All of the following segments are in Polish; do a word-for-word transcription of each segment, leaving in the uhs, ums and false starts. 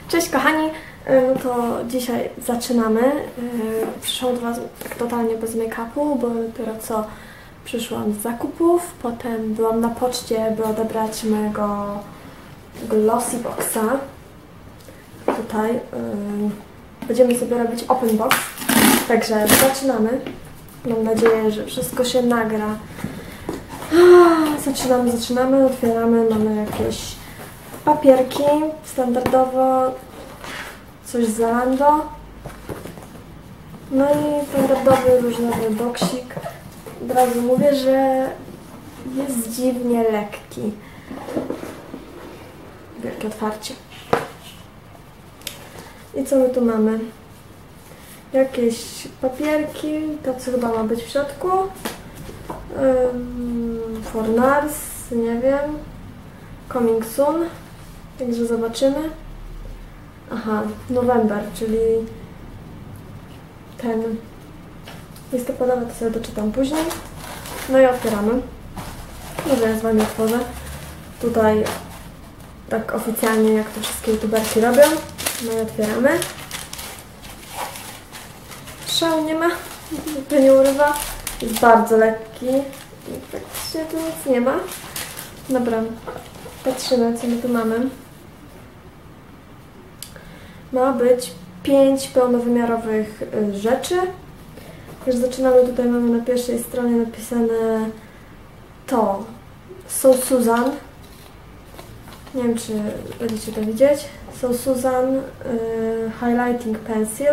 Cześć kochani, no to dzisiaj zaczynamy. Przyszłam do Was tak totalnie bez make-upu, bo dopiero co przyszłam z zakupów, potem byłam na poczcie, by odebrać mojego Glossy Boxa. Tutaj będziemy sobie robić open box, także zaczynamy. Mam nadzieję, że wszystko się nagra. Zaczynamy, zaczynamy, otwieramy, mamy jakieś papierki, standardowo coś z Zalando. No i standardowy różnorodny boksik. Od razu mówię, że jest dziwnie lekki. Wielkie otwarcie. I co my tu mamy? Jakieś papierki, to co chyba ma być w środku. Um, for Nars, nie wiem. Coming soon. Także zobaczymy. Aha, November, czyli ten listopadowy, to sobie doczytam później. No i otwieramy. Może ja z Wami otworzę. Tutaj tak oficjalnie, jak to wszystkie youtuberki robią. No i otwieramy. Szału nie ma, to nie urywa. Jest bardzo lekki. Praktycznie tu nic nie ma. Dobra, patrzymy, co my tu mamy. Ma być pięć pełnowymiarowych rzeczy. Już zaczynamy, tutaj mamy na pierwszej stronie napisane to So Susan. Nie wiem, czy będziecie to widzieć. So Susan y, Highlighting Pencil.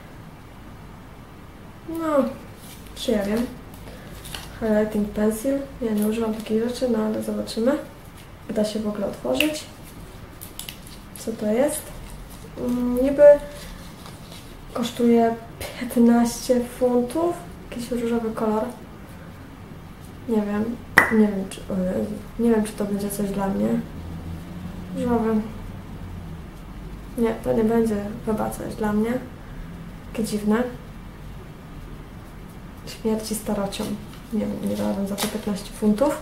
No, czy ja wiem. Highlighting Pencil. Ja nie używam takich rzeczy, no ale zobaczymy. Da się w ogóle otworzyć. Co to jest? Niby kosztuje piętnaście funtów. Jakiś różowy kolor. Nie wiem. Nie wiem, czy, nie wiem, czy to będzie coś dla mnie. Różowy. Nie, to nie będzie chyba coś dla mnie. Takie dziwne. Śmierci starocią. Nie wiem, nie dałabym za to piętnaście funtów.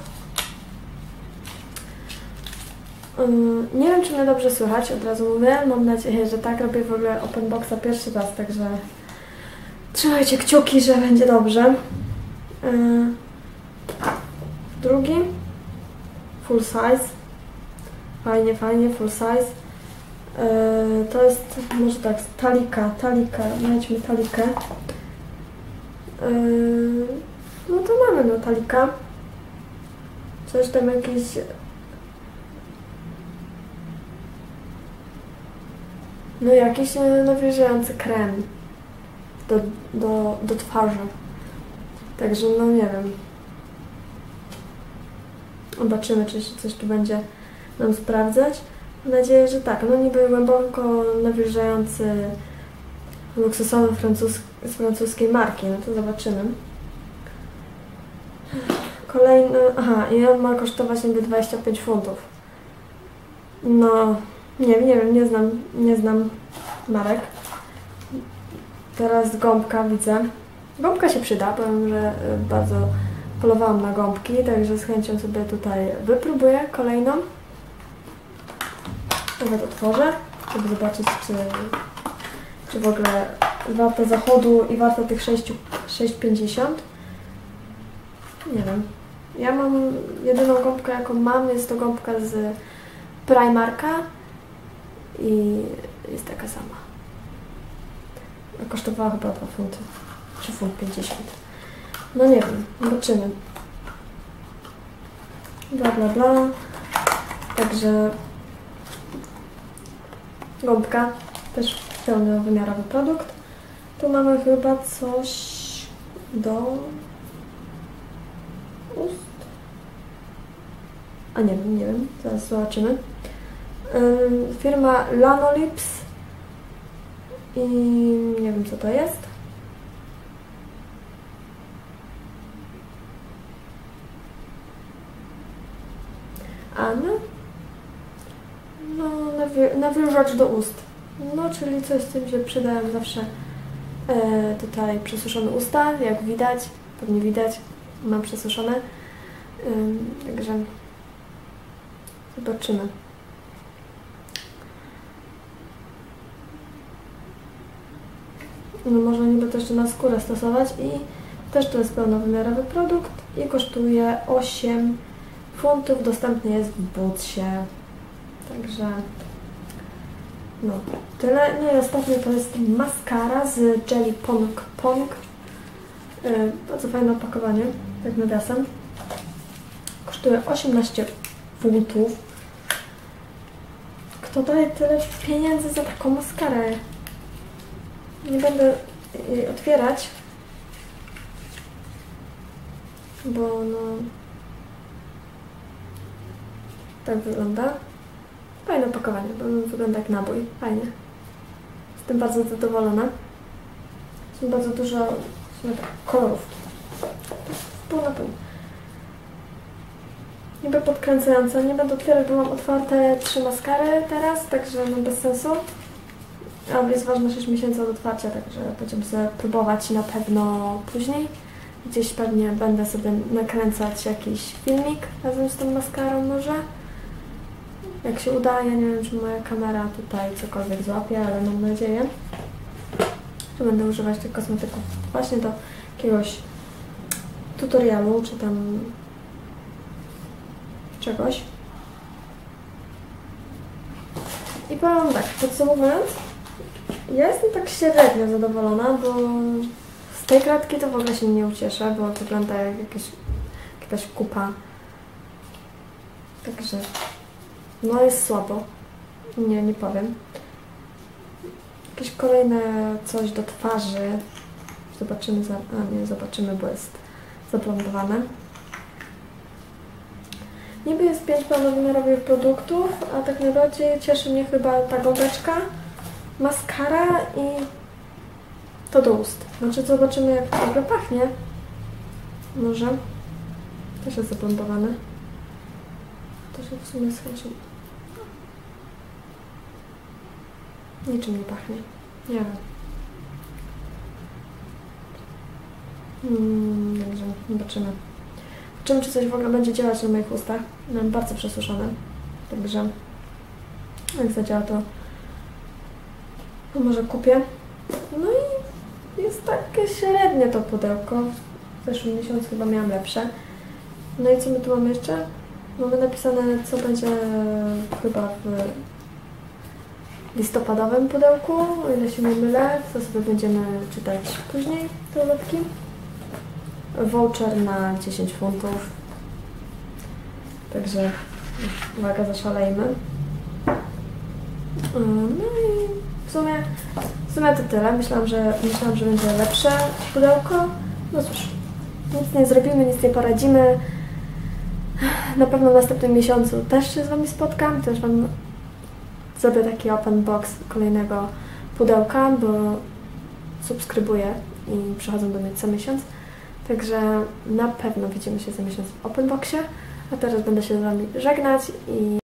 Nie wiem, czy mnie dobrze słychać, od razu mówię. Mam nadzieję, że tak. Robię w ogóle open boxa pierwszy raz, także trzymajcie kciuki, że będzie dobrze. Drugi. Full size. Fajnie, fajnie, full size. To jest, może tak, talika, talika. Znajdźmy talikę. No to mamy, no, talika. Coś tam jakieś... No jakiś nawilżający krem do, do, do twarzy. Także no nie wiem. Zobaczymy, czy się coś tu będzie nam sprawdzać. Mam nadzieję, że tak. No niby głęboko nawilżający, luksusowy francus z francuskiej marki. No to zobaczymy. Kolejny... Aha, i on ma kosztować niby dwadzieścia pięć funtów. No... Nie wiem, nie wiem, nie znam, nie znam marek. Teraz gąbka widzę. Gąbka się przyda, powiem, że bardzo polowałam na gąbki, także z chęcią sobie tutaj wypróbuję kolejną. Nawet otworzę, żeby zobaczyć, czy, czy w ogóle warto zachodu i warto tych sześć pięćdziesiąt. Nie wiem. Ja mam jedyną gąbkę, jaką mam, jest to gąbka z Primarka. I jest taka sama. Kosztowała chyba dwa funty. trzy funty pięćdziesiąt. No nie wiem, zobaczymy. Bla bla bla. Także gąbka. Też pełnowymiarowy produkt. Tu mamy chyba coś do ust. A nie wiem, nie wiem. Zaraz zobaczymy. Firma Lanolips i nie wiem, co to jest. Anna? No, nawi nawilżacz do ust. No, czyli coś, z tym się przydają zawsze e, tutaj przesuszone usta, jak widać, pewnie widać, mam przesuszone. E, także zobaczymy. no można niby to jeszcze na skórę stosować i też to jest pełnowymiarowy produkt i kosztuje osiem funtów, dostępny jest w Bootsie. Także no tyle. No i ostatnie to jest maskara z Jelly Pong Pong. Yy, bardzo fajne opakowanie, tak nawiasem. Kosztuje osiemnaście funtów. Kto daje tyle pieniędzy za taką maskarę? Nie będę jej otwierać, bo no tak wygląda. Fajne opakowanie, bo wygląda jak nabój. Fajnie. Jestem bardzo zadowolona. Jest bardzo dużo kolorów. Pół na pół. Niby podkręcające. Nie będę otwierać, bo mam otwarte trzy maskary teraz, także no bez sensu. Ale jest ważne sześć miesięcy od otwarcia, także będziemy sobie próbować na pewno później. Gdzieś pewnie będę sobie nakręcać jakiś filmik razem z tą maskarą może. Jak się uda, ja nie wiem, czy moja kamera tutaj cokolwiek złapie, ale mam nadzieję, że będę używać tych kosmetyków właśnie do jakiegoś tutorialu, czy tam czegoś. I powiem tak, podsumowując, ja jestem tak średnio zadowolona, bo z tej kratki to w ogóle się nie ucieszę, bo wygląda jak jakieś, jakaś kupa. Także no jest słabo. Nie, nie powiem. Jakieś kolejne coś do twarzy. Zobaczymy, za, a nie, zobaczymy, bo jest zaplanowane. Niby jest pięć pełnowymiarowych produktów, a tak najbardziej cieszy mnie chyba ta gąbeczka, maskara i to do ust. Znaczy zobaczymy, jak to w ogóle pachnie. Może. Też jest zaplanowane. To się w sumie skończy. Niczym nie pachnie. Nie wiem. Hmm, dobrze, zobaczymy. Zobaczymy, czy coś w ogóle będzie działać na moich ustach. Mam bardzo przesuszone. Także jak zadziała, to, to może kupię. No i jest takie średnie to pudełko. W zeszłym miesiącu chyba miałam lepsze. No i co my tu mamy jeszcze? Mamy napisane, co będzie chyba w listopadowym pudełku, o ile się nie mylę. To sobie będziemy czytać później te ulotki. Voucher na dziesięć funtów. Także uwaga, zaszalejmy. No i w sumie, w sumie to tyle. Myślałam, że, myślałam, że będzie lepsze pudełko. No cóż, nic nie zrobimy, nic nie poradzimy. Na pewno w następnym miesiącu też się z Wami spotkam. Też Wam zrobię taki open box kolejnego pudełka, bo subskrybuję i przychodzą do mnie co miesiąc. Także na pewno widzimy się za miesiąc w open boxie. A teraz będę się z Wami żegnać i